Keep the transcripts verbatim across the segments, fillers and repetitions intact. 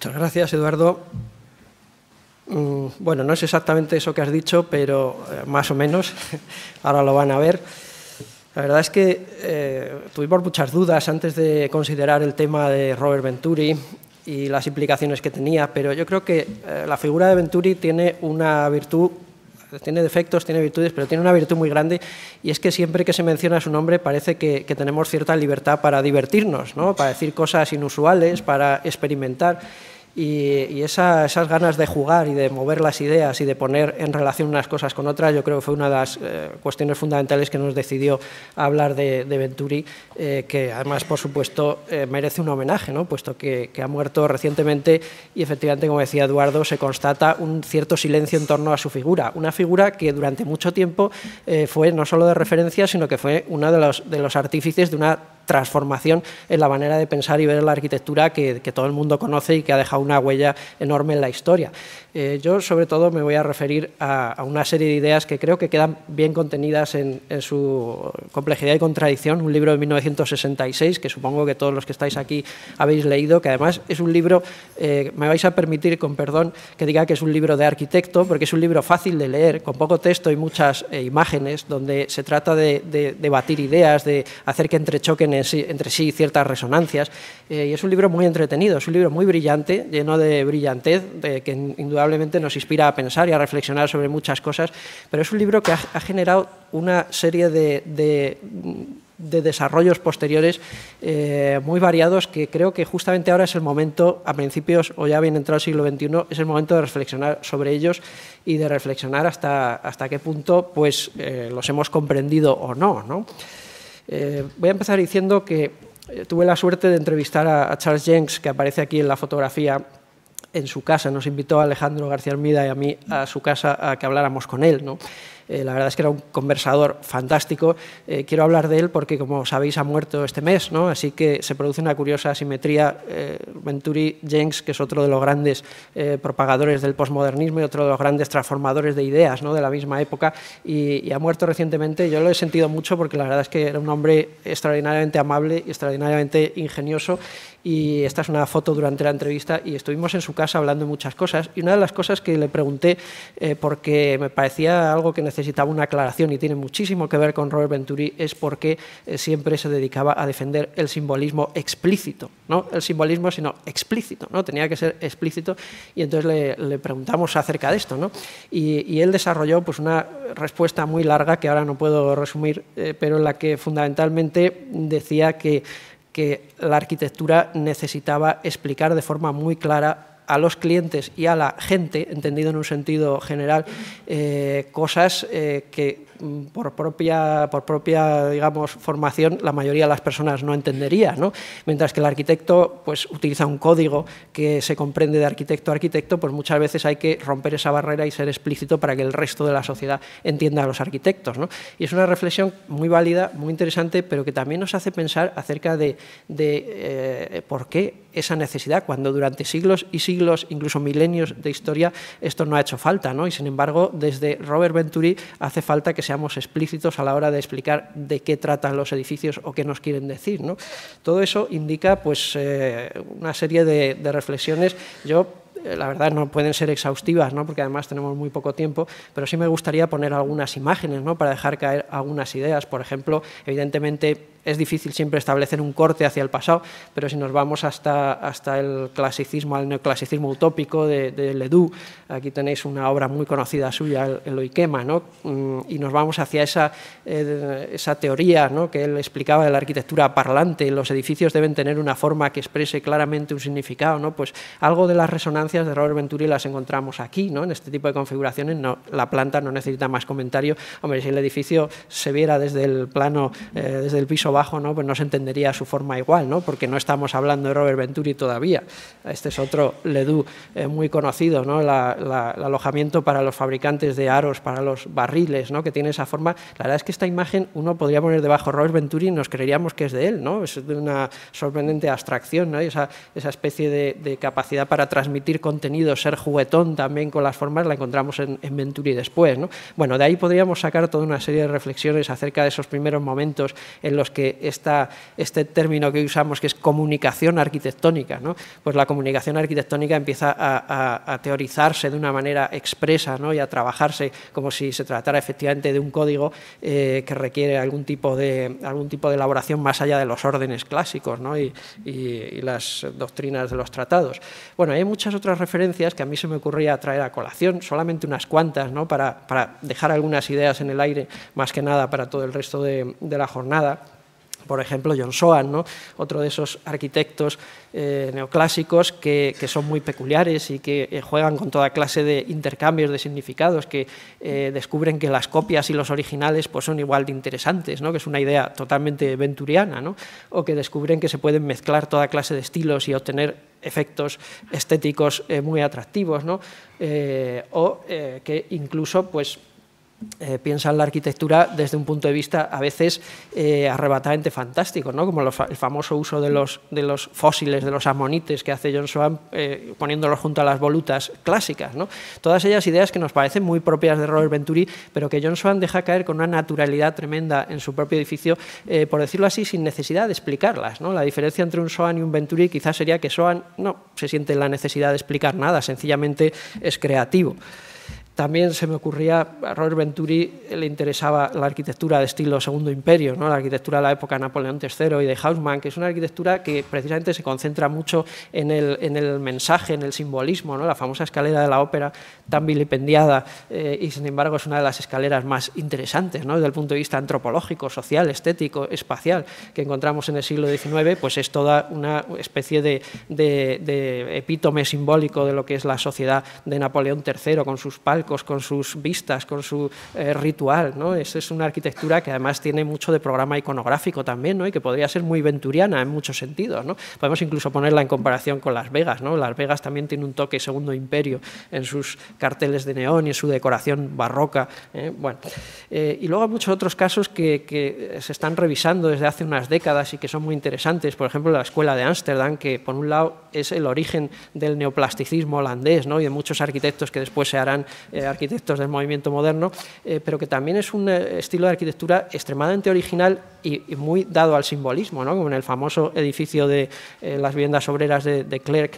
Muchas gracias, Eduardo. Bueno, no es exactamente eso que has dicho, pero eh, más o menos, ahora lo van a ver. La verdad es que eh, tuvimos muchas dudas antes de considerar el tema de Robert Venturi y las implicaciones que tenía, pero yo creo que eh, la figura de Venturi tiene una virtud, tiene defectos, tiene virtudes, pero tiene una virtud muy grande, y es que siempre que se menciona su nombre parece que, que tenemos cierta libertad para divertirnos, ¿no? Para decir cosas inusuales, para experimentar. Y, y esa, esas ganas de jugar y de mover las ideas y de poner en relación unas cosas con otras, yo creo que fue una de las eh, cuestiones fundamentales que nos decidió hablar de, de Venturi, eh, que además, por supuesto, eh, merece un homenaje, ¿no? Puesto que, que ha muerto recientemente y, efectivamente, como decía Eduardo, se constata un cierto silencio en torno a su figura. Una figura que durante mucho tiempo eh, fue no solo de referencia, sino que fue uno de los, de los artífices de una transformación en la manera de pensar y ver la arquitectura que, que todo el mundo conoce y que ha dejado una huella enorme en la historia. Eh, yo, sobre todo, me voy a referir a, a una serie de ideas que creo que quedan bien contenidas en, en su complejidad y contradicción, un libro de mil novecientos sesenta y seis, que supongo que todos los que estáis aquí habéis leído, que además es un libro, eh, me vais a permitir, con perdón, que diga que es un libro de arquitecto, porque es un libro fácil de leer, con poco texto y muchas eh, imágenes, donde se trata de, de debatir ideas, de hacer que entrechoquen entre sí ciertas resonancias, eh, y es un libro muy entretenido, es un libro muy brillante, lleno de brillantez, de, que indudablemente nos inspira a pensar y a reflexionar sobre muchas cosas, pero es un libro que ha, ha generado una serie de, de, de desarrollos posteriores eh, muy variados, que creo que justamente ahora es el momento, a principios o ya bien entrado el siglo veintiuno, es el momento de reflexionar sobre ellos y de reflexionar hasta, hasta qué punto pues, eh, los hemos comprendido o no, ¿no? Eh, voy a empezar diciendo que eh, tuve la suerte de entrevistar a, a Charles Jencks, que aparece aquí en la fotografía, en su casa. Nos invitó a Alejandro García Armida y a mí a su casa a que habláramos con él, ¿no? Eh, la verdad es que era un conversador fantástico. Eh, quiero hablar de él porque, como sabéis, ha muerto este mes, ¿no? Así que se produce una curiosa asimetría. Eh, Venturi Jencks, que es otro de los grandes eh, propagadores del posmodernismo y otro de los grandes transformadores de ideas, ¿no? De la misma época, y, y ha muerto recientemente. Yo lo he sentido mucho porque la verdad es que era un hombre extraordinariamente amable y extraordinariamente ingenioso. Y esta es una foto durante la entrevista y estuvimos en su casa hablando de muchas cosas, y una de las cosas que le pregunté, eh, porque me parecía algo que necesitaba una aclaración y tiene muchísimo que ver con Robert Venturi, es por qué eh, siempre se dedicaba a defender el simbolismo explícito, no el simbolismo sino explícito, ¿no? Tenía que ser explícito, y entonces le, le preguntamos acerca de esto, ¿no? y, y él desarrolló pues, una respuesta muy larga que ahora no puedo resumir, eh, pero en la que fundamentalmente decía que que la arquitectura necesitaba explicar de forma muy clara a los clientes y a la gente, entendido en un sentido general, eh, cosas eh, que por propia, por propia digamos, formación la mayoría de las personas no entendería, ¿no? Mientras que el arquitecto pues, utiliza un código que se comprende de arquitecto a arquitecto, pues muchas veces hay que romper esa barrera y ser explícito para que el resto de la sociedad entienda a los arquitectos, ¿no? Y es una reflexión muy válida, muy interesante, pero que también nos hace pensar acerca de, de eh, por qué esa necesidad, cuando durante siglos y siglos, incluso milenios de historia, esto no ha hecho falta, ¿no? Y sin embargo, desde Robert Venturi hace falta que seamos explícitos a la hora de explicar de qué tratan los edificios o qué nos quieren decir, ¿no? Todo eso indica pues, eh, una serie de, de reflexiones. Yo, eh, la verdad, no pueden ser exhaustivas, ¿no? Porque además tenemos muy poco tiempo, pero sí me gustaría poner algunas imágenes, ¿no? Para dejar caer algunas ideas. Por ejemplo, evidentemente, es difícil siempre establecer un corte hacia el pasado, pero si nos vamos hasta, hasta el clasicismo, al neoclasicismo utópico de, de Ledoux, aquí tenéis una obra muy conocida suya, el, el Oikema, ¿no? Y nos vamos hacia esa, eh, esa teoría, ¿no? Que él explicaba de la arquitectura parlante, los edificios deben tener una forma que exprese claramente un significado, ¿no? Pues algo de las resonancias de Robert Venturi las encontramos aquí, ¿no? En este tipo de configuraciones. No, la planta no necesita más comentario. Hombre, si el edificio se viera desde el plano, eh, desde el piso bajo, ¿no? Pues no se entendería su forma igual, ¿no? Porque no estamos hablando de Robert Venturi todavía. Este es otro Ledoux eh, muy conocido, ¿no? La, la, el alojamiento para los fabricantes de aros, para los barriles, ¿no? Que tiene esa forma. La verdad es que esta imagen uno podría poner debajo Robert Venturi y nos creeríamos que es de él, ¿no? Es de una sorprendente abstracción, ¿no? Esa, esa especie de, de capacidad para transmitir contenido, ser juguetón también con las formas, la encontramos en, en Venturi después, ¿no? Bueno, de ahí podríamos sacar toda una serie de reflexiones acerca de esos primeros momentos en los que que esta, este término que usamos, que es comunicación arquitectónica, ¿no? Pues la comunicación arquitectónica empieza a, a, a teorizarse de una manera expresa, ¿no? Y a trabajarse como si se tratara efectivamente de un código eh, que requiere algún tipo, de, algún tipo de elaboración más allá de los órdenes clásicos, ¿no? y, y, y las doctrinas de los tratados. Bueno, hay muchas otras referencias que a mí se me ocurría traer a colación, solamente unas cuantas, ¿no? para, para dejar algunas ideas en el aire, más que nada para todo el resto de, de la jornada. Por ejemplo, John Soane, ¿no? Otro de esos arquitectos eh, neoclásicos que, que son muy peculiares y que eh, juegan con toda clase de intercambios de significados, que eh, descubren que las copias y los originales pues, son igual de interesantes, ¿no? Que es una idea totalmente venturiana, ¿no? O que descubren que se pueden mezclar toda clase de estilos y obtener efectos estéticos eh, muy atractivos, ¿no? Eh, o eh, que incluso pues, Eh, piensan la arquitectura desde un punto de vista a veces eh, arrebatadamente fantástico, ¿no? Como los, el famoso uso de los, de los fósiles, de los amonites que hace John Soane eh, poniéndolos junto a las volutas clásicas, ¿no? Todas ellas ideas que nos parecen muy propias de Robert Venturi, pero que John Soane deja caer con una naturalidad tremenda en su propio edificio, eh, por decirlo así, sin necesidad de explicarlas, ¿no? La diferencia entre un Soane y un Venturi quizás sería que Soane no se siente la necesidad de explicar nada, sencillamente es creativo. También se me ocurría, a Robert Venturi le interesaba la arquitectura de estilo Segundo Imperio, ¿no? La arquitectura de la época de Napoleón tercero y de Haussmann, que es una arquitectura que precisamente se concentra mucho en el, en el mensaje, en el simbolismo, ¿no? La famosa escalera de la ópera, tan vilipendiada, eh, y sin embargo es una de las escaleras más interesantes, ¿no? Desde el punto de vista antropológico, social, estético, espacial, que encontramos en el siglo diecinueve, pues es toda una especie de, de, de epítome simbólico de lo que es la sociedad de Napoleón tercero, con sus palcos, con sus vistas, con su eh, ritual, ¿no? Es, es una arquitectura que además tiene mucho de programa iconográfico también, ¿no? Y que podría ser muy venturiana en muchos sentidos, ¿no? Podemos incluso ponerla en comparación con Las Vegas, ¿no? Las Vegas también tiene un toque Segundo Imperio en sus carteles de neón y en su decoración barroca, ¿eh? Bueno, eh, y luego hay muchos otros casos que, que se están revisando desde hace unas décadas y que son muy interesantes. Por ejemplo, la Escuela de Ámsterdam, que por un lado es el origen del neoplasticismo holandés, ¿no? Y de muchos arquitectos que después se harán eh, arquitectos del movimiento moderno, eh, pero que también es un eh, estilo de arquitectura extremadamente original y, y muy dado al simbolismo, ¿no? Como en el famoso edificio de eh, las viviendas obreras de, de Klerk,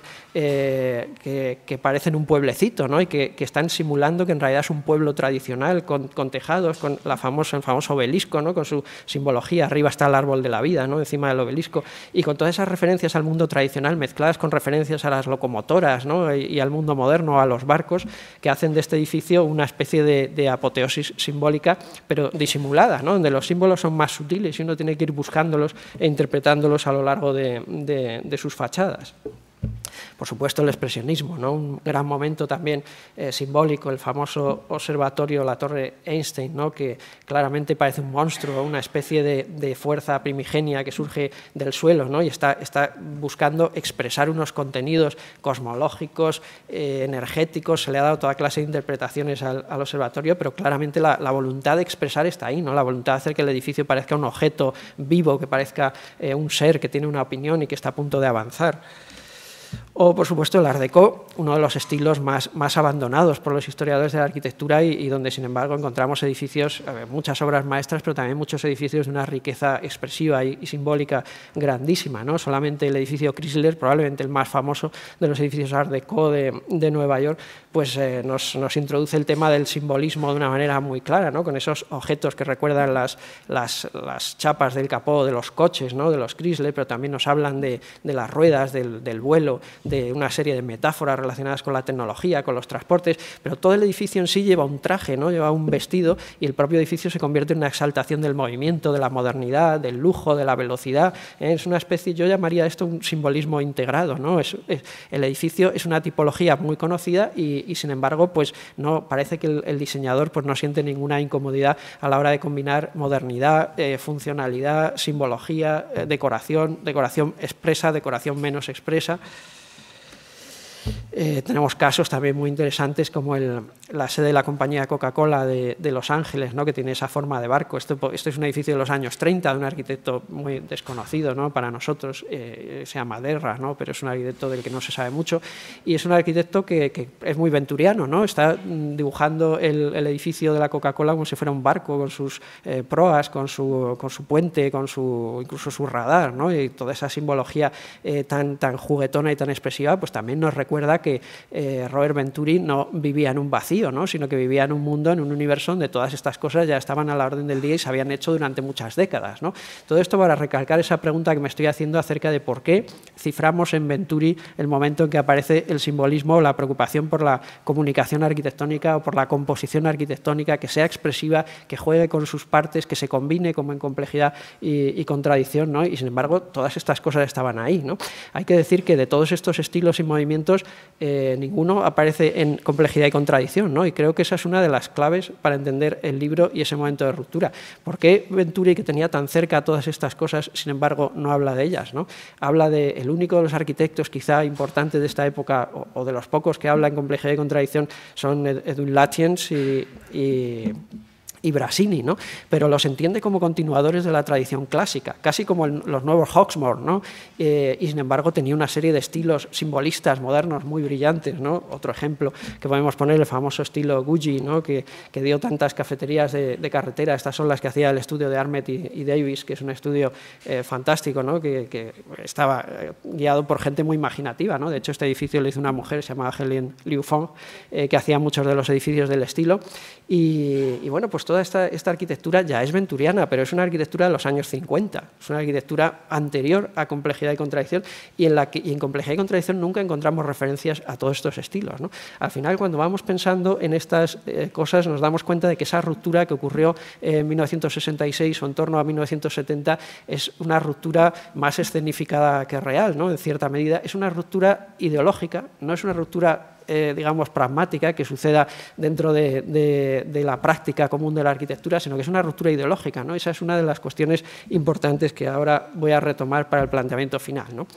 eh, que, que parecen un pueblecito, ¿no? Y que, que están simulando que en realidad es un pueblo tradicional con, con tejados, con la famosa, el famoso obelisco, ¿no? Con su simbología, arriba está el árbol de la vida, ¿no? Encima del obelisco, y con todas esas referencias al mundo tradicional mezcladas con referencias a las locomotoras, ¿no? y, y al mundo moderno, a los barcos, que hacen de este edificio una especie de, de apoteosis simbólica, pero disimulada, ¿no? Donde los símbolos son más sutiles y uno tiene que ir buscándolos e interpretándolos a lo largo de, de, de sus fachadas. Por supuesto, el expresionismo, ¿no? Un gran momento también eh, simbólico, el famoso observatorio, la Torre Einstein, ¿no? Que claramente parece un monstruo, una especie de, de fuerza primigenia que surge del suelo, ¿no? Y está, está buscando expresar unos contenidos cosmológicos, eh, energéticos. Se le ha dado toda clase de interpretaciones al, al observatorio, pero claramente la, la voluntad de expresar está ahí, ¿no? La voluntad de hacer que el edificio parezca un objeto vivo, que parezca eh, un ser que tiene una opinión y que está a punto de avanzar. O, por supuesto, el Art Deco, uno de los estilos más, más abandonados por los historiadores de la arquitectura y, y donde, sin embargo, encontramos edificios, ver, muchas obras maestras, pero también muchos edificios de una riqueza expresiva y, y simbólica grandísima, ¿no? Solamente el edificio Chrysler, probablemente el más famoso de los edificios Art Deco de, de Nueva York, pues eh, nos, nos introduce el tema del simbolismo de una manera muy clara, ¿no? Con esos objetos que recuerdan las, las, las chapas del capó de los coches, ¿no? De los Chrysler, pero también nos hablan de, de las ruedas, del, del vuelo, de una serie de metáforas relacionadas con la tecnología, con los transportes, pero todo el edificio en sí lleva un traje, ¿no? Lleva un vestido, y el propio edificio se convierte en una exaltación del movimiento, de la modernidad, del lujo, de la velocidad. ¿eh? Es una especie, yo llamaría esto un simbolismo integrado, ¿no? Es, es, el edificio es una tipología muy conocida y, y sin embargo, pues no parece que el, el diseñador pues, no siente ninguna incomodidad a la hora de combinar modernidad, eh, funcionalidad, simbología, eh, decoración, decoración expresa, decoración menos expresa. Eh, tenemos casos también muy interesantes como el, la sede de la compañía Coca-Cola de, de Los Ángeles, ¿no? Que tiene esa forma de barco. Esto, esto es un edificio de los años treinta, de un arquitecto muy desconocido, ¿no? Para nosotros, eh, se llama Derra, ¿no? Pero es un arquitecto del que no se sabe mucho, y es un arquitecto que, que es muy venturiano, ¿no? Está dibujando el, el edificio de la Coca-Cola como si fuera un barco, con sus eh, proas, con su, con su puente, con su, incluso su radar, ¿no? Y toda esa simbología eh, tan, tan juguetona y tan expresiva, pues también nos recuerda que eh, Robert Venturi no vivía en un vacío, ¿no? Sino que vivía en un mundo, en un universo donde todas estas cosas ya estaban a la orden del día y se habían hecho durante muchas décadas, ¿no? Todo esto para recalcar esa pregunta que me estoy haciendo acerca de por qué ciframos en Venturi el momento en que aparece el simbolismo o la preocupación por la comunicación arquitectónica o por la composición arquitectónica, que sea expresiva, que juegue con sus partes, que se combine como en complejidad y, y contradicción, ¿no? Y sin embargo todas estas cosas estaban ahí, ¿no? Hay que decir que de todos estos estilos y movimientos eh, ninguno aparece en complejidad y contradicción, ¿no? Y creo que esa es una de las claves para entender el libro y ese momento de ruptura. ¿Por qué Venturi, que tenía tan cerca todas estas cosas, sin embargo no habla de ellas, ¿no? Habla de el único de los arquitectos quizá importante de esta época, o, o de los pocos que habla en complejidad y contradicción, son Edwin Lutyens y, y y Brasini, ¿no? Pero los entiende como continuadores de la tradición clásica, casi como el, los nuevos Hawksmoor, ¿no? Eh, y sin embargo tenía una serie de estilos simbolistas modernos muy brillantes, ¿no? Otro ejemplo que podemos poner, el famoso estilo Gucci, ¿no? que, que dio tantas cafeterías de, de carretera. Estas son las que hacía el estudio de Armet y, y Davis, que es un estudio eh, fantástico, ¿no? que, que estaba eh, guiado por gente muy imaginativa, ¿no? De hecho, este edificio lo hizo una mujer, se llamaba Hélène Liufond, eh, que hacía muchos de los edificios del estilo. Y, y bueno, pues todo Toda esta, esta arquitectura ya es venturiana, pero es una arquitectura de los años cincuenta, es una arquitectura anterior a complejidad y contradicción, y en, la que, y en complejidad y contradicción nunca encontramos referencias a todos estos estilos, ¿no? Al final, cuando vamos pensando en estas eh, cosas, nos damos cuenta de que esa ruptura que ocurrió en mil novecientos sesenta y seis o en torno a mil novecientos setenta es una ruptura más escenificada que real, ¿no? En cierta medida, es una ruptura ideológica, no es una ruptura Eh, digamos, pragmática, que suceda dentro de, de, de la práctica común de la arquitectura, sino que es una ruptura ideológica, ¿no? Esa es una de las cuestiones importantes que ahora voy a retomar para el planteamiento final, ¿no?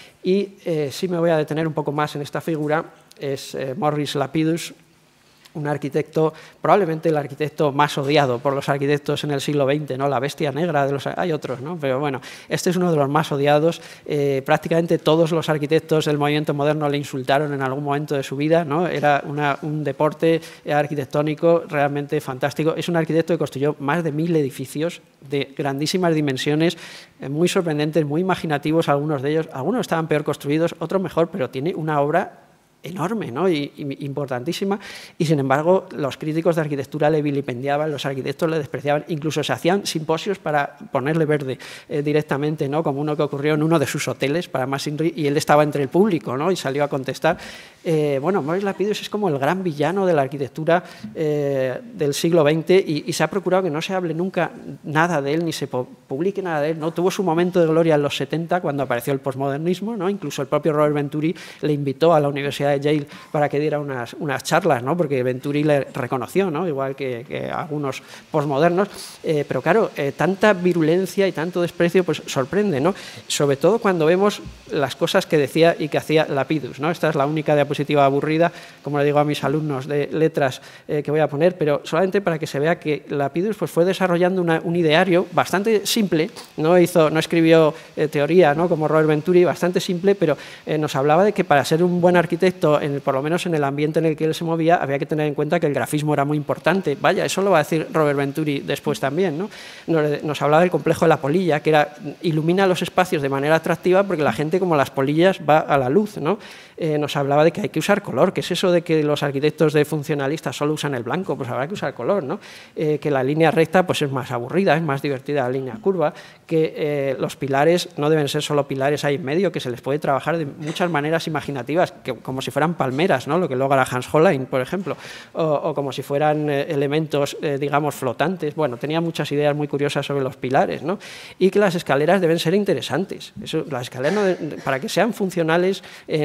Y eh, sí me voy a detener un poco más en esta figura, es eh, Maurice Lapidus, un arquitecto, probablemente el arquitecto más odiado por los arquitectos en el siglo veinte, ¿no? La bestia negra de los... Hay otros, ¿no? Pero bueno, este es uno de los más odiados. Eh, prácticamente todos los arquitectos del movimiento moderno le insultaron en algún momento de su vida, ¿no? Era una, un deporte arquitectónico realmente fantástico. Es un arquitecto que construyó más de mil edificios de grandísimas dimensiones, eh, muy sorprendentes, muy imaginativos algunos de ellos. Algunos estaban peor construidos, otros mejor, pero tiene una obra enorme, ¿no? y, y importantísima, y sin embargo los críticos de arquitectura le vilipendiaban, los arquitectos le despreciaban, incluso se hacían simposios para ponerle verde eh, directamente, ¿no? Como uno que ocurrió en uno de sus hoteles para Massinri, y él estaba entre el público, ¿no? Y salió a contestar. Eh, bueno, Maurice Lapidus es como el gran villano de la arquitectura eh, del siglo veinte, y, y se ha procurado que no se hable nunca nada de él, ni se publique nada de él, ¿no? Tuvo su momento de gloria en los setenta, cuando apareció el posmodernismo, ¿no? Incluso el propio Robert Venturi le invitó a la Universidad de Yale para que diera unas, unas charlas, ¿no? Porque Venturi le reconoció, ¿no? Igual que, que algunos posmodernos, eh, pero claro, eh, tanta virulencia y tanto desprecio pues sorprende, ¿no? Sobre todo cuando vemos las cosas que decía y que hacía Lapidus, ¿no? Esta es la única diapositiva aburrida, como le digo a mis alumnos de letras eh, que voy a poner, pero solamente para que se vea que Lapidus pues, fue desarrollando una, un ideario bastante simple, no, hizo, no escribió eh, teoría, ¿no? Como Robert Venturi, bastante simple, pero eh, nos hablaba de que para ser un buen arquitecto, en el, por lo menos en el ambiente en el que él se movía, había que tener en cuenta que el grafismo era muy importante. Vaya, eso lo va a decir Robert Venturi después también, ¿no? Nos, nos hablaba del complejo de la polilla, que era, ilumina los espacios de manera atractiva porque la gente, como las polillas, va a la luz, ¿no? Eh, nos hablaba de que hay que usar color, que es eso de que los arquitectos de funcionalistas solo usan el blanco, pues habrá que usar color, ¿no? Eh, que la línea recta pues es más aburrida, es más divertida la línea curva, que eh, los pilares no deben ser solo pilares ahí en medio, que se les puede trabajar de muchas maneras imaginativas, que, como si fueran palmeras, ¿no? Lo que luego hará Hans Hollein, por ejemplo, o, o como si fueran eh, elementos, eh, digamos, flotantes. Bueno, tenía muchas ideas muy curiosas sobre los pilares, ¿no? Y que las escaleras deben ser interesantes. Eso, las escaleras, no de, para que sean funcionales, eh, no solamente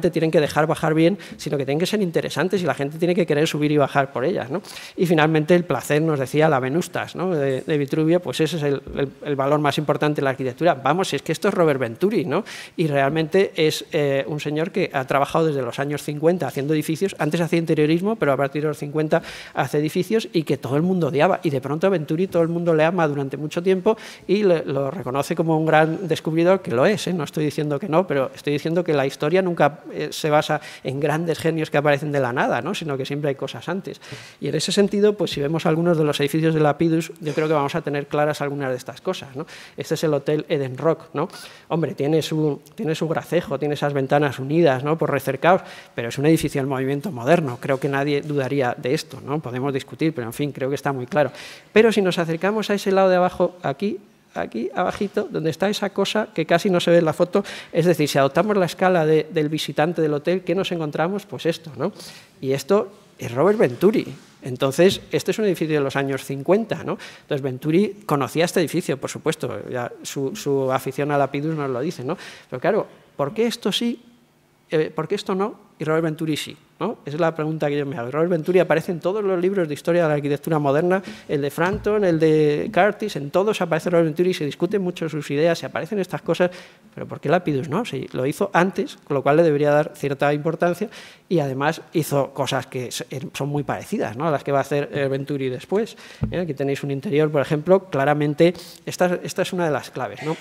solamente tienen que dejar bajar bien, sino que tienen que ser interesantes y la gente tiene que querer subir y bajar por ellas, ¿no? Y finalmente el placer, nos decía la Venustas, ¿no? de, de Vitruvio, pues ese es el, el, el valor más importante de la arquitectura. Vamos, es que esto es Robert Venturi, ¿no? Y realmente es eh, un señor que ha trabajado desde los años cincuenta haciendo edificios, antes hacía interiorismo, pero a partir de los cincuenta hace edificios y que todo el mundo odiaba, y de pronto a Venturi todo el mundo le ama durante mucho tiempo y le, lo reconoce como un gran descubridor, que lo es, ¿eh? No estoy diciendo que no, pero estoy diciendo que la historia nunca eh, se basa en grandes genios que aparecen de la nada, ¿no? Sino que siempre hay cosas antes. Y en ese sentido, pues si vemos algunos de los edificios de Lapidus, yo creo que vamos a tener claras algunas de estas cosas, ¿no? Este es el Hotel Eden Rock, ¿no? Hombre, tiene su, tiene su gracejo, tiene esas ventanas unidas, ¿no? Por recercados, pero es un edificio del movimiento moderno. Creo que nadie dudaría de esto, ¿no? Podemos discutir, pero en fin, creo que está muy claro. Pero si nos acercamos a ese lado de abajo, aquí, aquí abajito, donde está esa cosa que casi no se ve en la foto, es decir, si adoptamos la escala de, del visitante del hotel, ¿qué nos encontramos? Pues esto, ¿no? Y esto es Robert Venturi. Entonces, este es un edificio de los años cincuenta, ¿no? Entonces, Venturi conocía este edificio, por supuesto, ya su, su afición a Lapidus nos lo dice, ¿no? Pero claro, ¿por qué esto sí, eh, por qué esto no y Robert Venturi sí, ¿no? Esa es la pregunta que yo me hago. Robert Venturi aparece en todos los libros de historia de la arquitectura moderna, el de Frampton, el de Curtis, en todos aparece Robert Venturi, se discuten mucho sus ideas, se aparecen estas cosas, pero ¿por qué Lapidus no? Sí, lo hizo antes, con lo cual le debería dar cierta importancia, y además hizo cosas que son muy parecidas, ¿no? A las que va a hacer Venturi después. ¿Eh? Aquí tenéis un interior, por ejemplo, claramente, esta, esta es una de las claves, ¿no?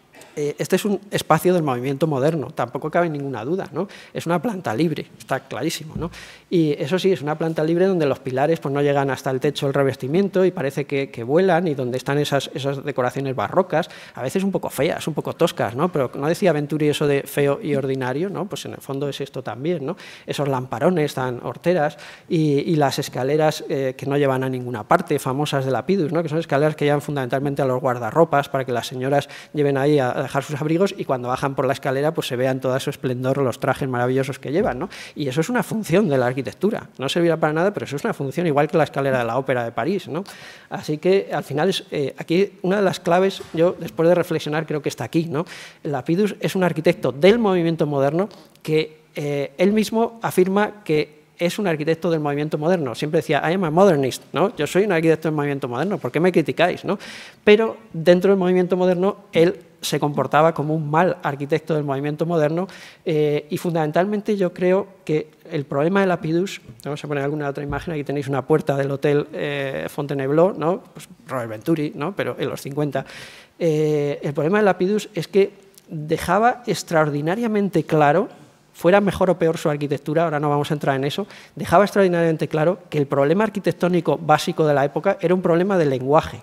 Este es un espacio del movimiento moderno, tampoco cabe ninguna duda, ¿no? Es una planta libre, está clarísimo, ¿no? Y eso sí, es una planta libre donde los pilares pues, no llegan hasta el techo del revestimiento y parece que, que vuelan, y donde están esas, esas decoraciones barrocas, a veces un poco feas, un poco toscas, ¿no? Pero no decía Venturi eso de feo y ordinario, ¿no? Pues en el fondo es esto también, ¿no? Esos lamparones tan horteras y, y las escaleras eh, que no llevan a ninguna parte, famosas de Lapidus, ¿no? Que son escaleras que llevan fundamentalmente a los guardarropas para que las señoras lleven ahí a dejar sus abrigos y cuando bajan por la escalera pues se vean todo su esplendor, los trajes maravillosos que llevan, ¿no? Y eso es una función de la arquitectura, no servirá para nada, pero eso es una función igual que la escalera de la Ópera de París, ¿no? Así que al final es, eh, aquí una de las claves, yo después de reflexionar creo que está aquí, ¿no? Lapidus es un arquitecto del movimiento moderno que eh, él mismo afirma que es un arquitecto del movimiento moderno. Siempre decía, I am a modernist, ¿no? Yo soy un arquitecto del movimiento moderno, ¿por qué me criticáis, ¿no? Pero dentro del movimiento moderno, él se comportaba como un mal arquitecto del movimiento moderno eh, y fundamentalmente yo creo que el problema de Lapidus, vamos a poner alguna otra imagen, aquí tenéis una puerta del hotel eh, Fontainebleau, ¿no? Pues Robert Venturi, ¿no? Pero en los cincuenta. Eh, el problema de Lapidus es que dejaba extraordinariamente claro, fuera mejor o peor su arquitectura, ahora no vamos a entrar en eso, dejaba extraordinariamente claro que el problema arquitectónico básico de la época era un problema de lenguaje.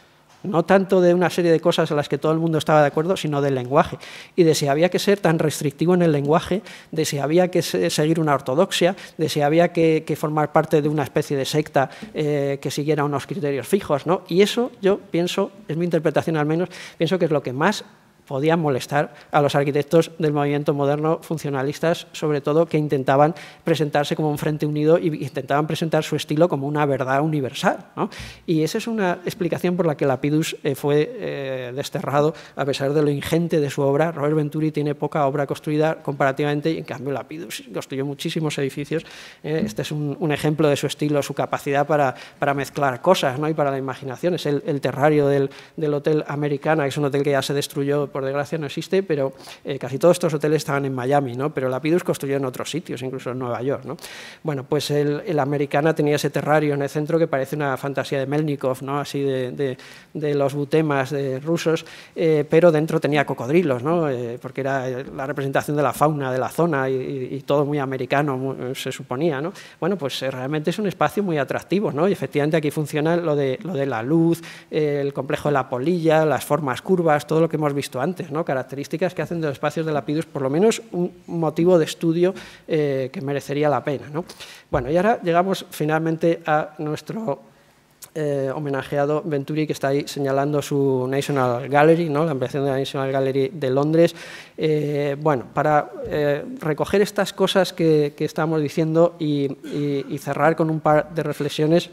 No tanto de una serie de cosas a las que todo el mundo estaba de acuerdo, sino del lenguaje. Y de si había que ser tan restrictivo en el lenguaje, de si había que seguir una ortodoxia, de si había que, que formar parte de una especie de secta eh, que siguiera unos criterios fijos, ¿no? Y eso, yo pienso, es mi interpretación al menos, pienso que es lo que más podían molestar a los arquitectos del movimiento moderno funcionalistas, sobre todo que intentaban presentarse como un frente unido y intentaban presentar su estilo como una verdad universal, ¿no? Y esa es una explicación por la que Lapidus eh, fue eh, desterrado a pesar de lo ingente de su obra. Robert Venturi tiene poca obra construida comparativamente y en cambio Lapidus construyó muchísimos edificios. Eh, este es un, un ejemplo de su estilo, su capacidad para, para mezclar cosas, ¿no? Y para la imaginación. Es el, el terrario del, del Hotel Americana, que es un hotel que ya se destruyó, por desgracia no existe, pero eh, casi todos estos hoteles estaban en Miami, ¿no? Pero Lapidus construyó en otros sitios, incluso en Nueva York, ¿no? Bueno, pues el, el Americana tenía ese terrario en el centro que parece una fantasía de Melnikov, ¿no? Así de, de, de los butemas de rusos, eh, pero dentro tenía cocodrilos, ¿no? Eh, porque era la representación de la fauna de la zona y, y, y todo muy americano, muy, se suponía, ¿no? Bueno, pues eh, realmente es un espacio muy atractivo, ¿no? Y efectivamente aquí funciona lo de, lo de la luz, eh, el complejo de la polilla, las formas curvas, todo lo que hemos visto antes, ¿no? Características que hacen de los espacios de Lapidus por lo menos un motivo de estudio eh, que merecería la pena, ¿no? Bueno, y ahora llegamos finalmente a nuestro eh, homenajeado Venturi, que está ahí señalando su National Gallery, ¿no? La ampliación de la National Gallery de Londres. Eh, bueno, para eh, recoger estas cosas que, que estamos diciendo y, y, y cerrar con un par de reflexiones,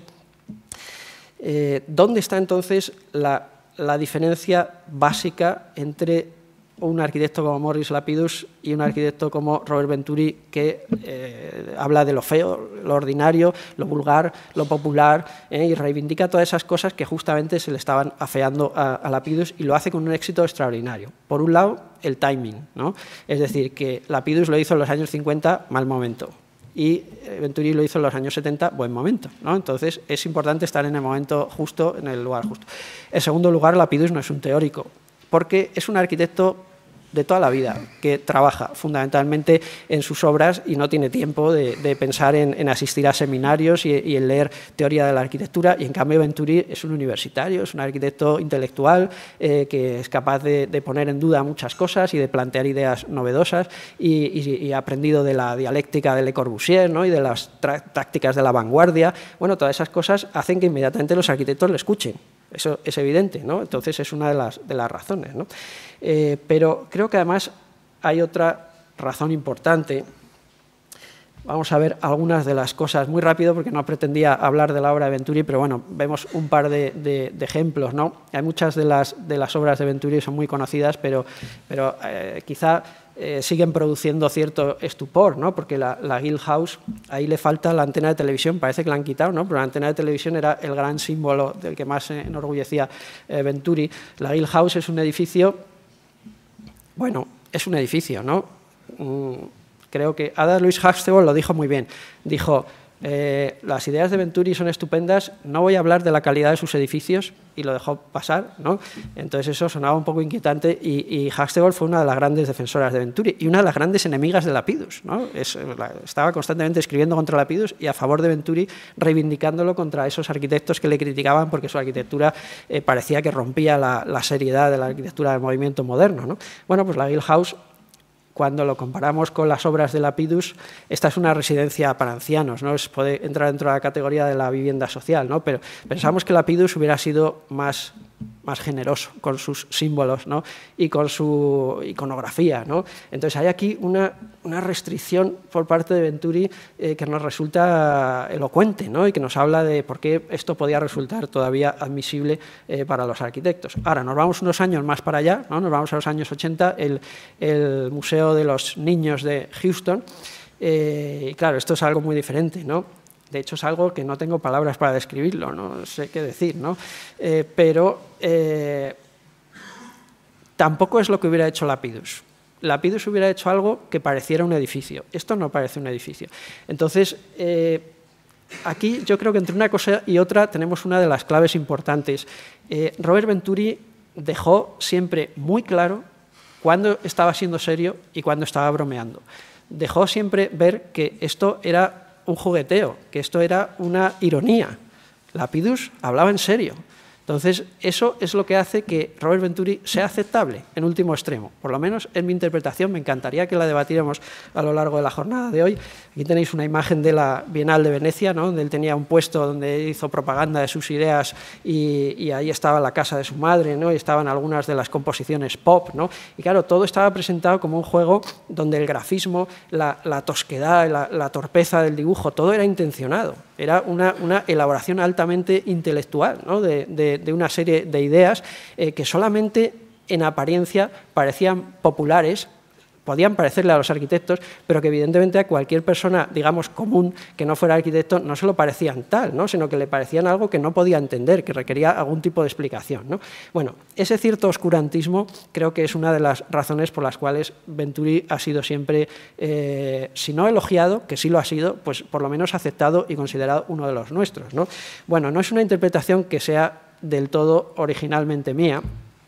eh, ¿dónde está entonces la la diferencia básica entre un arquitecto como Morris Lapidus y un arquitecto como Robert Venturi, que eh, habla de lo feo, lo ordinario, lo vulgar, lo popular, eh, y reivindica todas esas cosas que justamente se le estaban afeando a, a Lapidus, y lo hace con un éxito extraordinario. Por un lado, el timing, ¿no? Es decir, que Lapidus lo hizo en los años cincuenta, mal momento, y Venturi lo hizo en los años setenta, buen momento, ¿no? Entonces, es importante estar en el momento justo, en el lugar justo. En segundo lugar, Lapidus no es un teórico, porque es un arquitecto de toda la vida, que trabaja fundamentalmente en sus obras y no tiene tiempo de, de pensar en, en asistir a seminarios y, y en leer teoría de la arquitectura, y en cambio Venturi es un universitario, es un arquitecto intelectual eh, que es capaz de, de poner en duda muchas cosas y de plantear ideas novedosas, y, y, y ha aprendido de la dialéctica de Le Corbusier, ¿no? Y de las tácticas de la vanguardia. Bueno, todas esas cosas hacen que inmediatamente los arquitectos le escuchen. Eso es evidente, ¿no? Entonces es una de las, de las razones, ¿no? Eh, pero creo que además hay otra razón importante. Vamos a ver algunas de las cosas muy rápido, porque no pretendía hablar de la obra de Venturi, pero bueno, vemos un par de, de, de ejemplos, ¿no? Hay muchas de las, de las obras de Venturi son muy conocidas, pero, pero eh, quizá eh, siguen produciendo cierto estupor, ¿no? Porque la, la Guild House, ahí le falta la antena de televisión, parece que la han quitado, ¿no? Pero la antena de televisión era el gran símbolo del que más se enorgullecía eh, Venturi. La Guild House es un edificio, bueno, es un edificio, ¿no? Mm, creo que Ada Louise Huxtable lo dijo muy bien. Dijo, eh, las ideas de Venturi son estupendas, no voy a hablar de la calidad de sus edificios, y lo dejó pasar, ¿no? Entonces eso sonaba un poco inquietante, y, y Huxtable fue una de las grandes defensoras de Venturi y una de las grandes enemigas de Lapidus, ¿no? Es, la, estaba constantemente escribiendo contra Lapidus y a favor de Venturi, reivindicándolo contra esos arquitectos que le criticaban porque su arquitectura eh, parecía que rompía la, la seriedad de la arquitectura del movimiento moderno, ¿no? Bueno, pues la Guild House, cuando lo comparamos con las obras de Lapidus, esta es una residencia para ancianos, ¿no? Es, puede entrar dentro de la categoría de la vivienda social, ¿no? Pero pensamos que Lapidus hubiera sido más, más generoso con sus símbolos, ¿no? Y con su iconografía, ¿no? Entonces hay aquí una, una restricción por parte de Venturi eh, que nos resulta elocuente, ¿no? Y que nos habla de por qué esto podía resultar todavía admisible eh, para los arquitectos. Ahora, nos vamos unos años más para allá, ¿no? Nos vamos a los años ochenta, el, el Museo de los Niños de Houston, eh, y claro, esto es algo muy diferente, ¿no? De hecho, es algo que no tengo palabras para describirlo, no sé qué decir, ¿no? Eh, pero eh, tampoco es lo que hubiera hecho Lapidus. Lapidus hubiera hecho algo que pareciera un edificio. Esto no parece un edificio. Entonces, eh, aquí yo creo que entre una cosa y otra tenemos una de las claves importantes. Eh, Robert Venturi dejó siempre muy claro cuándo estaba siendo serio y cuándo estaba bromeando. Dejó siempre ver que esto era un jugueteo, que esto era una ironía. Lapidus hablaba en serio. Entonces, eso es lo que hace que Robert Venturi sea aceptable en último extremo. Por lo menos en mi interpretación, me encantaría que la debatiéramos a lo largo de la jornada de hoy. Aquí tenéis una imagen de la Bienal de Venecia, ¿no? Donde él tenía un puesto donde hizo propaganda de sus ideas, y, y ahí estaba la casa de su madre, ¿no? Y estaban algunas de las composiciones pop, ¿no? Y claro, todo estaba presentado como un juego donde el grafismo, la, la tosquedad, la, la torpeza del dibujo, todo era intencionado. Era una, una elaboración altamente intelectual, ¿no? de, de, de una serie de ideas eh, que solamente en apariencia parecían populares, podían parecerle a los arquitectos, pero que evidentemente a cualquier persona, digamos, común, que no fuera arquitecto, no se lo parecían tal, ¿no? Sino que le parecían algo que no podía entender, que requería algún tipo de explicación, ¿no? Bueno, ese cierto oscurantismo creo que es una de las razones por las cuales Venturi ha sido siempre, eh, si no elogiado, que sí lo ha sido, pues por lo menos aceptado y considerado uno de los nuestros, ¿no? Bueno, no es una interpretación que sea del todo originalmente mía.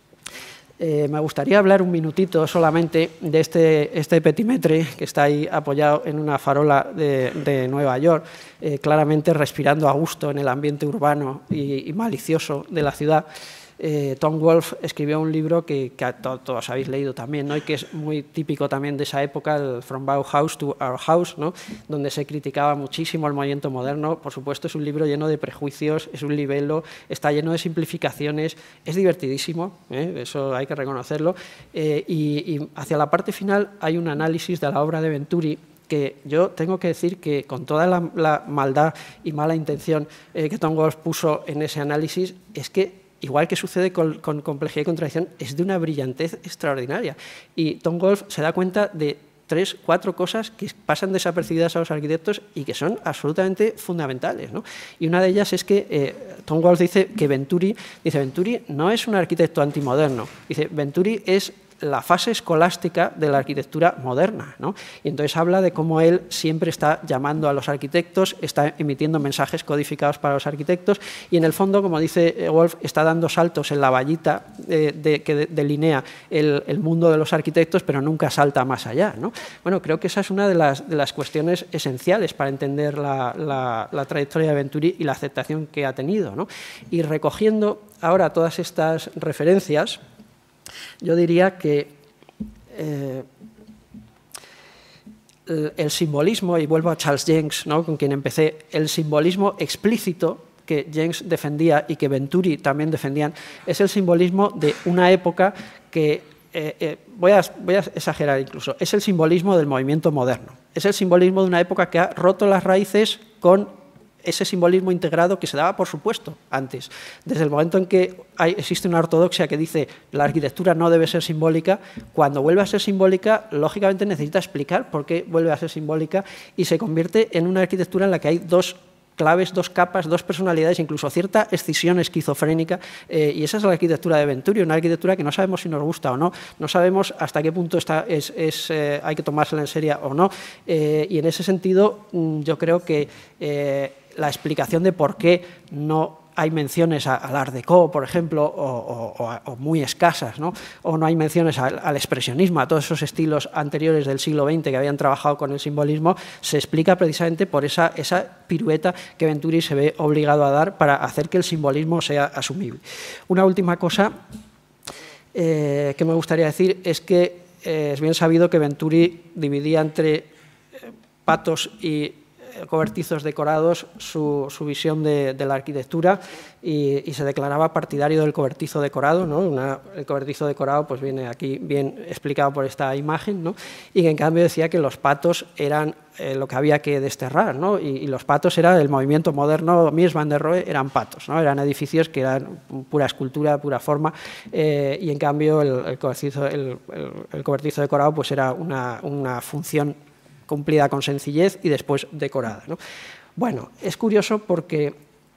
Eh, me gustaría hablar un minutito solamente de este, este petimetre que está ahí apoyado en una farola de, de Nueva York, eh, claramente respirando a gusto en el ambiente urbano y, y malicioso de la ciudad. Eh, Tom Wolfe escribió un libro que, que to, todos habéis leído también, ¿no? Y que es muy típico también de esa época, el From Bauhaus to Our House, ¿no? Donde se criticaba muchísimo el movimiento moderno. Por supuesto, es un libro lleno de prejuicios, es un libelo, está lleno de simplificaciones, es divertidísimo, ¿eh? Eso hay que reconocerlo, eh, y, y hacia la parte final hay un análisis de la obra de Venturi que yo tengo que decir que con toda la, la maldad y mala intención eh, que Tom Wolfe puso en ese análisis, es que igual que sucede con, con complejidad y contradicción, es de una brillantez extraordinaria. Y Tom Wolfe se da cuenta de tres, cuatro cosas que pasan desapercibidas a los arquitectos y que son absolutamente fundamentales, ¿no? Y una de ellas es que eh, Tom Wolfe dice que Venturi, dice, Venturi no es un arquitecto antimoderno, dice, Venturi es la fase escolástica de la arquitectura moderna, ¿no? Y entonces habla de cómo él siempre está llamando a los arquitectos, está emitiendo mensajes codificados para los arquitectos y en el fondo, como dice Wolfe, está dando saltos en la vallita eh, de, que delinea el, el mundo de los arquitectos, pero nunca salta más allá, ¿no? Bueno, creo que esa es una de las, de las cuestiones esenciales para entender la, la, la trayectoria de Venturi y la aceptación que ha tenido, ¿no? Y recogiendo ahora todas estas referencias, yo diría que eh, el, el simbolismo, y vuelvo a Charles Jencks, ¿no?, con quien empecé, el simbolismo explícito que Jencks defendía y que Venturi también defendían, es el simbolismo de una época que, eh, eh, voy, a, voy a exagerar incluso, es el simbolismo del movimiento moderno, es el simbolismo de una época que ha roto las raíces con ese simbolismo integrado que se daba, por supuesto, antes. Desde el momento en que hay, existe una ortodoxia que dice la arquitectura no debe ser simbólica, cuando vuelve a ser simbólica, lógicamente necesita explicar por qué vuelve a ser simbólica y se convierte en una arquitectura en la que hay dos claves, dos capas, dos personalidades, incluso cierta escisión esquizofrénica, eh, y esa es la arquitectura de Venturi, una arquitectura que no sabemos si nos gusta o no, no sabemos hasta qué punto está, es, es, eh, hay que tomársela en serio o no, eh, y en ese sentido yo creo que eh, la explicación de por qué no hay menciones al Art Deco, por ejemplo, o, o, o muy escasas, ¿no? O no hay menciones al, al expresionismo, a todos esos estilos anteriores del siglo veinte que habían trabajado con el simbolismo, se explica precisamente por esa, esa pirueta que Venturi se ve obligado a dar para hacer que el simbolismo sea asumible. Una última cosa eh, que me gustaría decir es que eh, es bien sabido que Venturi dividía entre eh, patos y cobertizos decorados su, su visión de, de la arquitectura y, y se declaraba partidario del cobertizo decorado, ¿no? Una, el cobertizo decorado pues viene aquí bien explicado por esta imagen, ¿no? Y que en cambio decía que los patos eran eh, lo que había que desterrar, ¿no? y, y los patos era el movimiento moderno, Mies van der Rohe eran patos, ¿no? Eran edificios que eran pura escultura, pura forma, eh, y en cambio el, el, cobertizo, el, el, el cobertizo decorado pues era una, una función cumplida con sencillez y después decorada, ¿no? Bueno, es curioso porque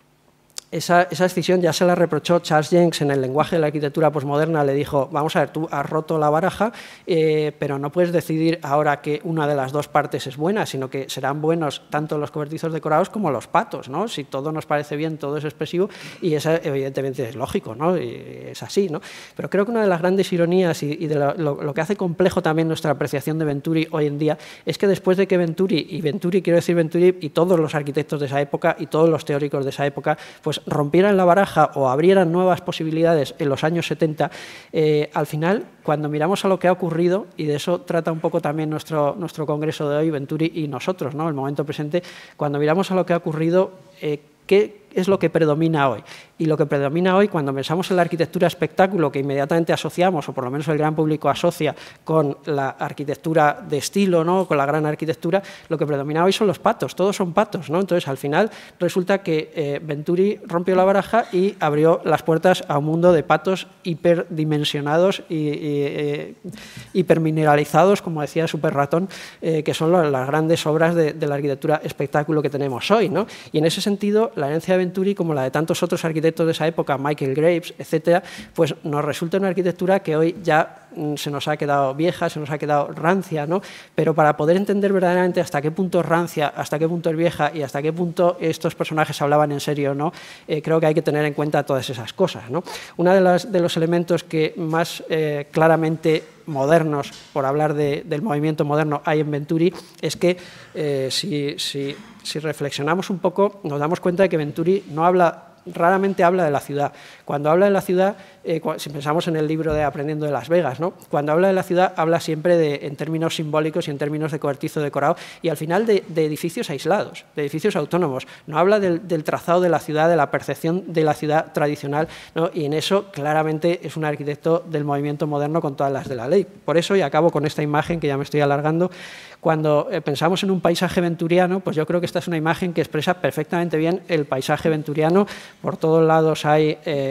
esa, esa decisión ya se la reprochó Charles Jencks en el lenguaje de la arquitectura posmoderna, le dijo, vamos a ver, tú has roto la baraja, eh, pero no puedes decidir ahora que una de las dos partes es buena, sino que serán buenos tanto los cobertizos decorados como los patos, ¿no? Si todo nos parece bien, todo es expresivo, y eso evidentemente es lógico, ¿no? Y es así, ¿no? Pero creo que una de las grandes ironías y, y de lo, lo, lo que hace complejo también nuestra apreciación de Venturi hoy en día es que después de que Venturi, y Venturi quiero decir Venturi y todos los arquitectos de esa época y todos los teóricos de esa época, pues rompieran la baraja o abrieran nuevas posibilidades en los años setenta, eh, al final, cuando miramos a lo que ha ocurrido, y de eso trata un poco también nuestro, nuestro congreso de hoy, Venturi y nosotros, ¿no? El momento presente, cuando miramos a lo que ha ocurrido, eh, ¿qué es lo que predomina hoy? Y lo que predomina hoy, cuando pensamos en la arquitectura espectáculo, que inmediatamente asociamos, o por lo menos el gran público asocia con la arquitectura de estilo, ¿no? Con la gran arquitectura, lo que predomina hoy son los patos, todos son patos, ¿no? Entonces, al final, resulta que eh, Venturi rompió la baraja y abrió las puertas a un mundo de patos hiperdimensionados y, y eh, hipermineralizados, como decía Super Ratón, eh, que son las, las grandes obras de, de la arquitectura espectáculo que tenemos hoy, ¿no? Y en ese sentido, la herencia de Venturi, como la de tantos otros arquitectos de esa época, Michael Graves, etcétera, pues nos resulta una arquitectura que hoy ya mm, se nos ha quedado vieja, se nos ha quedado rancia, ¿no? Pero para poder entender verdaderamente hasta qué punto es rancia, hasta qué punto es vieja y hasta qué punto estos personajes hablaban en serio o no, eh, creo que hay que tener en cuenta todas esas cosas, ¿no? Uno de, las, de los elementos que más eh, claramente modernos, por hablar de, del movimiento moderno, hay en Venturi, es que eh, si, si, si reflexionamos un poco, nos damos cuenta de que Venturi no habla, raramente habla de la ciudad. Cuando habla de la ciudad, eh, si pensamos en el libro de Aprendiendo de Las Vegas, ¿no? Cuando habla de la ciudad, habla siempre de, en términos simbólicos y en términos de cobertizo decorado, y al final de, de edificios aislados, de edificios autónomos. No habla del, del trazado de la ciudad, de la percepción de la ciudad tradicional, ¿no? Y en eso claramente es un arquitecto del movimiento moderno con todas las de la ley. Por eso, y acabo con esta imagen que ya me estoy alargando, cuando eh, pensamos en un paisaje venturiano, pues yo creo que esta es una imagen que expresa perfectamente bien el paisaje venturiano. Por todos lados hay eh,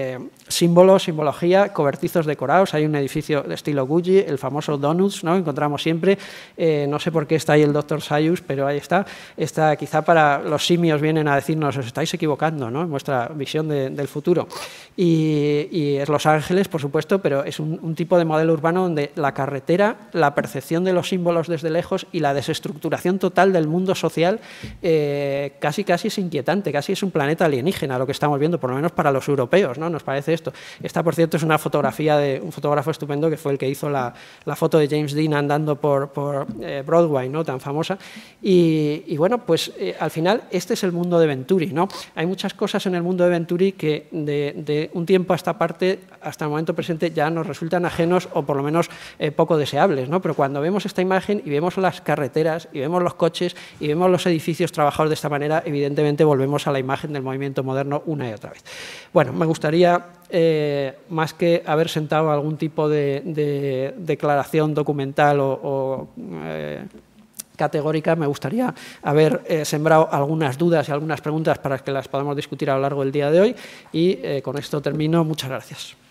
símbolos, simbología, cobertizos decorados. Hay un edificio de estilo Gucci, el famoso Donuts, ¿no? Encontramos siempre. Eh, no sé por qué está ahí el doctor Sayus, pero ahí está. Está quizá para los simios vienen a decirnos, os estáis equivocando, ¿no? En vuestra visión de, del futuro. Y, y es Los Ángeles, por supuesto, pero es un, un tipo de modelo urbano donde la carretera, la percepción de los símbolos desde lejos y la desestructuración total del mundo social eh, casi, casi es inquietante, casi es un planeta alienígena lo que estamos viendo, por lo menos para los europeos, ¿no? Nos parece esto. Esta, por cierto, es una fotografía de un fotógrafo estupendo que fue el que hizo la, la foto de James Dean andando por, por eh, Broadway, ¿no? Tan famosa. Y, y bueno, pues eh, al final este es el mundo de Venturi, ¿no? Hay muchas cosas en el mundo de Venturi que de, de un tiempo a esta parte, hasta el momento presente, ya nos resultan ajenos o por lo menos eh, poco deseables, ¿no? Pero cuando vemos esta imagen y vemos las carreteras y vemos los coches y vemos los edificios trabajados de esta manera, evidentemente volvemos a la imagen del movimiento moderno una y otra vez. Bueno, me gustaría, eh, más que haber sentado algún tipo de, de declaración documental o, o eh, categórica, me gustaría haber eh, sembrado algunas dudas y algunas preguntas para que las podamos discutir a lo largo del día de hoy y eh, con esto termino. Muchas gracias.